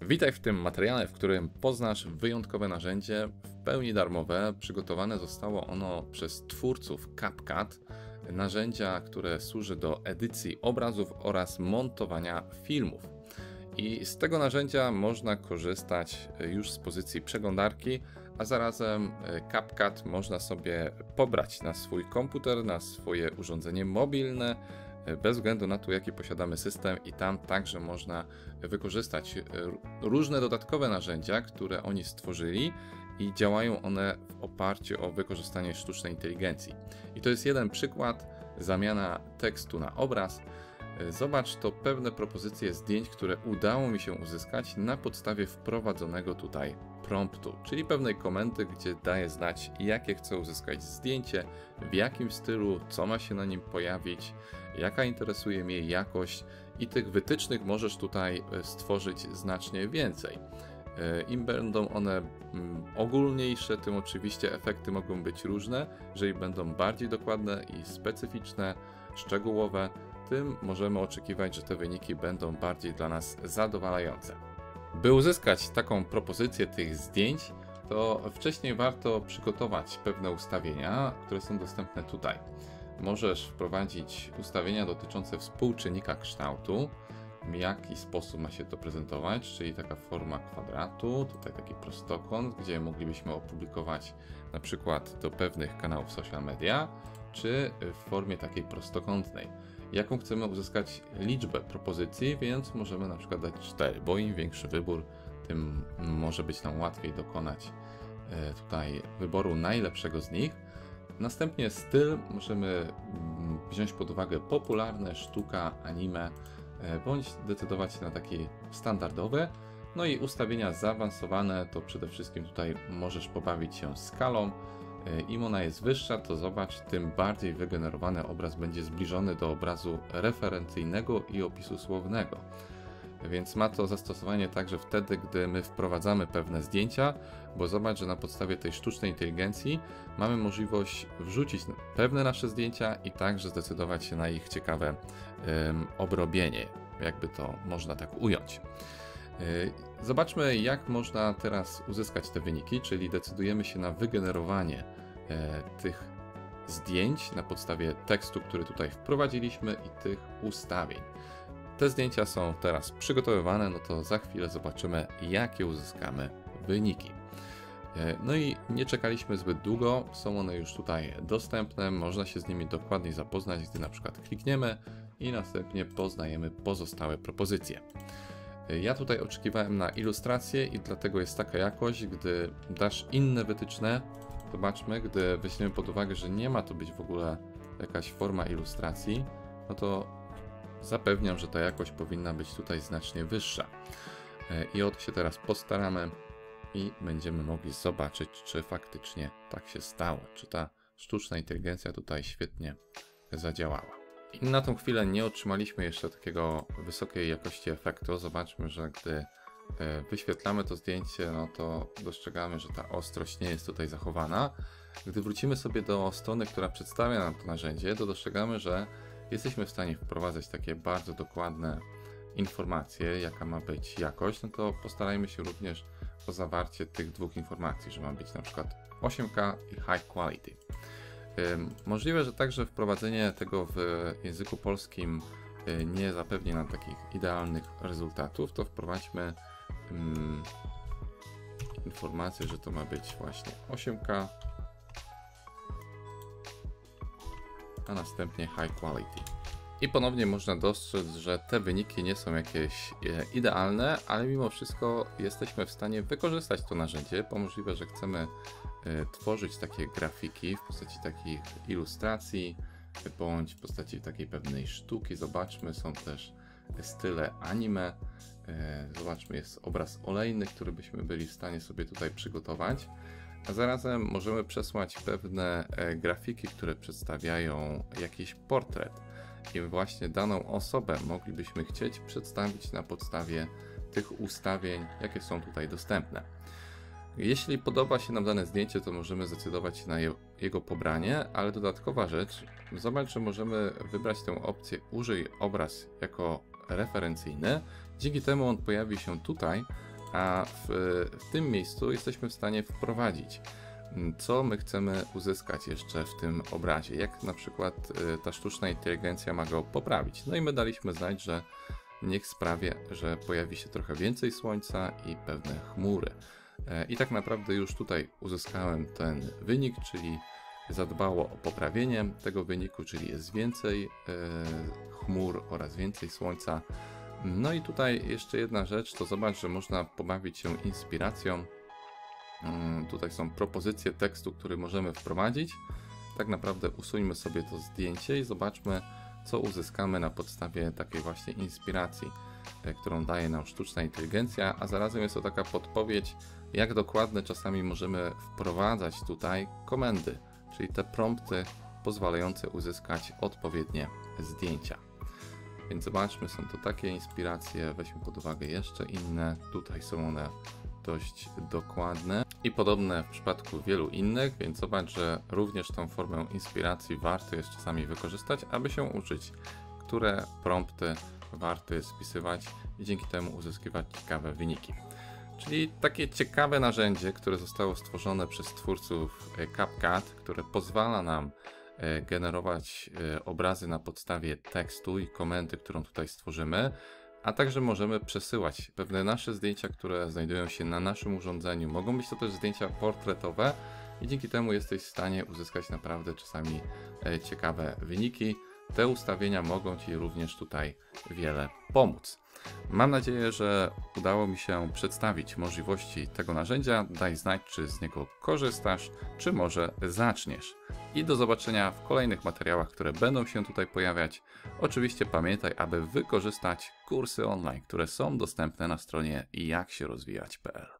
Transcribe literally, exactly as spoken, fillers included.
Witaj w tym materiale, w którym poznasz wyjątkowe narzędzie, w pełni darmowe. Przygotowane zostało ono przez twórców CapCut, narzędzia, które służy do edycji obrazów oraz montowania filmów. I z tego narzędzia można korzystać już z pozycji przeglądarki, a zarazem CapCut można sobie pobrać na swój komputer, na swoje urządzenie mobilne, bez względu na to, jaki posiadamy system, i tam także można wykorzystać różne dodatkowe narzędzia, które oni stworzyli, i działają one w oparciu o wykorzystanie sztucznej inteligencji. I to jest jeden przykład, zamiana tekstu na obraz. Zobacz, to pewne propozycje zdjęć, które udało mi się uzyskać na podstawie wprowadzonego tutaj promptu, czyli pewnej komendy, gdzie daję znać, jakie chcę uzyskać zdjęcie, w jakim stylu, co ma się na nim pojawić, jaka interesuje mnie jakość, i tych wytycznych możesz tutaj stworzyć znacznie więcej. Im będą one ogólniejsze, tym oczywiście efekty mogą być różne. Jeżeli będą bardziej dokładne i specyficzne, szczegółowe, tym możemy oczekiwać, że te wyniki będą bardziej dla nas zadowalające. By uzyskać taką propozycję tych zdjęć, to wcześniej warto przygotować pewne ustawienia, które są dostępne tutaj. Możesz wprowadzić ustawienia dotyczące współczynnika kształtu, w jaki sposób ma się to prezentować, czyli taka forma kwadratu, tutaj taki prostokąt, gdzie moglibyśmy opublikować na przykład do pewnych kanałów social media, czy w formie takiej prostokątnej. Jaką chcemy uzyskać liczbę propozycji, więc możemy na przykład dać cztery, bo im większy wybór, tym może być nam łatwiej dokonać tutaj wyboru najlepszego z nich. Następnie styl możemy wziąć pod uwagę popularne, sztuka, anime, bądź decydować się na takie standardowe. No i ustawienia zaawansowane to przede wszystkim tutaj możesz pobawić się skalą. Im ona jest wyższa, to zobacz, tym bardziej wygenerowany obraz będzie zbliżony do obrazu referencyjnego i opisu słownego. Więc ma to zastosowanie także wtedy, gdy my wprowadzamy pewne zdjęcia, bo zobacz, że na podstawie tej sztucznej inteligencji mamy możliwość wrzucić pewne nasze zdjęcia i także zdecydować się na ich ciekawe um, obrobienie, jakby to można tak ująć. Zobaczmy, jak można teraz uzyskać te wyniki, czyli decydujemy się na wygenerowanie e, tych zdjęć na podstawie tekstu, który tutaj wprowadziliśmy, i tych ustawień. Te zdjęcia są teraz przygotowywane, no to za chwilę zobaczymy, jakie uzyskamy wyniki. E, no i nie czekaliśmy zbyt długo, są one już tutaj dostępne, można się z nimi dokładniej zapoznać, gdy na przykład klikniemy i następnie poznajemy pozostałe propozycje. Ja tutaj oczekiwałem na ilustrację i dlatego jest taka jakość. Gdy dasz inne wytyczne, zobaczmy, gdy weźmiemy pod uwagę, że nie ma to być w ogóle jakaś forma ilustracji, no to zapewniam, że ta jakość powinna być tutaj znacznie wyższa. I o to się teraz postaramy i będziemy mogli zobaczyć, czy faktycznie tak się stało, czy ta sztuczna inteligencja tutaj świetnie zadziałała. I na tą chwilę nie otrzymaliśmy jeszcze takiego wysokiej jakości efektu. Zobaczmy, że gdy wyświetlamy to zdjęcie, no to dostrzegamy, że ta ostrość nie jest tutaj zachowana. Gdy wrócimy sobie do strony, która przedstawia nam to narzędzie, to dostrzegamy, że jesteśmy w stanie wprowadzać takie bardzo dokładne informacje, jaka ma być jakość. No to postarajmy się również o zawarcie tych dwóch informacji, że ma być na przykład osiem K i high quality. Możliwe, że także wprowadzenie tego w języku polskim nie zapewni nam takich idealnych rezultatów, to wprowadźmy um, informację, że to ma być właśnie osiem K, a następnie high quality. I ponownie można dostrzec, że te wyniki nie są jakieś idealne, ale mimo wszystko jesteśmy w stanie wykorzystać to narzędzie, bo możliwe, że chcemy tworzyć takie grafiki w postaci takich ilustracji, bądź w postaci takiej pewnej sztuki. Zobaczmy, są też style anime. Zobaczmy, jest obraz olejny, który byśmy byli w stanie sobie tutaj przygotować. A zarazem możemy przesłać pewne grafiki, które przedstawiają jakiś portret. I właśnie daną osobę moglibyśmy chcieć przedstawić na podstawie tych ustawień, jakie są tutaj dostępne. Jeśli podoba się nam dane zdjęcie, to możemy zdecydować się na je, jego pobranie, ale dodatkowa rzecz, zobacz, że możemy wybrać tę opcję użyj obraz jako referencyjny. Dzięki temu on pojawi się tutaj, A w, w tym miejscu jesteśmy w stanie wprowadzić, co my chcemy uzyskać jeszcze w tym obrazie, jak na przykład ta sztuczna inteligencja ma go poprawić. No i my daliśmy znać, że niech sprawi, że pojawi się trochę więcej słońca i pewne chmury. I tak naprawdę już tutaj uzyskałem ten wynik, czyli zadbało o poprawienie tego wyniku, czyli jest więcej chmur oraz więcej słońca. No i tutaj jeszcze jedna rzecz, to zobacz, że można pobawić się inspiracją. Tutaj są propozycje tekstu, który możemy wprowadzić. Tak naprawdę usuńmy sobie to zdjęcie i zobaczmy, co uzyskamy na podstawie takiej właśnie inspiracji, którą daje nam sztuczna inteligencja, a zarazem jest to taka podpowiedź, jak dokładnie czasami możemy wprowadzać tutaj komendy, czyli te prompty pozwalające uzyskać odpowiednie zdjęcia. Więc zobaczmy, są to takie inspiracje, weźmy pod uwagę jeszcze inne, tutaj są one dość dokładne i podobne w przypadku wielu innych, więc zobacz, że również tą formę inspiracji warto jest czasami wykorzystać, aby się uczyć, które prompty warto jest spisywać i dzięki temu uzyskiwać ciekawe wyniki. Czyli takie ciekawe narzędzie, które zostało stworzone przez twórców CapCut, które pozwala nam generować obrazy na podstawie tekstu i komendy, którą tutaj stworzymy, a także możemy przesyłać pewne nasze zdjęcia, które znajdują się na naszym urządzeniu. Mogą być to też zdjęcia portretowe i dzięki temu jesteś w stanie uzyskać naprawdę czasami ciekawe wyniki. Te ustawienia mogą Ci również tutaj wiele pomóc. Mam nadzieję, że udało mi się przedstawić możliwości tego narzędzia. Daj znać, czy z niego korzystasz, czy może zaczniesz. I do zobaczenia w kolejnych materiałach, które będą się tutaj pojawiać. Oczywiście pamiętaj, aby wykorzystać kursy online, które są dostępne na stronie jak się rozwijać kropka p l.